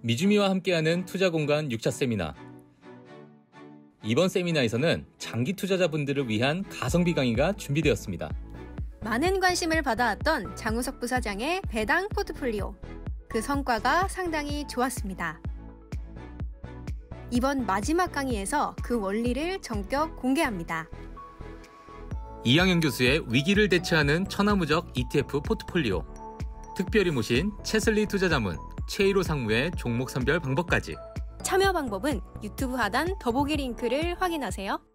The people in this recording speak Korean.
미주미와 함께하는 투자공간 6차 세미나. 이번 세미나에서는 장기 투자자분들을 위한 가성비 강의가 준비되었습니다. 많은 관심을 받아왔던 장우석 부사장의 배당 포트폴리오. 그 성과가 상당히 좋았습니다. 이번 마지막 강의에서 그 원리를 전격 공개합니다. 이양현 교수의 위기를 대처하는 천하무적 ETF 포트폴리오. 특별히 모신 채슬리 투자자문, 최일호 상무의 종목 선별 방법까지. 참여 방법은 유튜브 하단 더보기 링크를 확인하세요.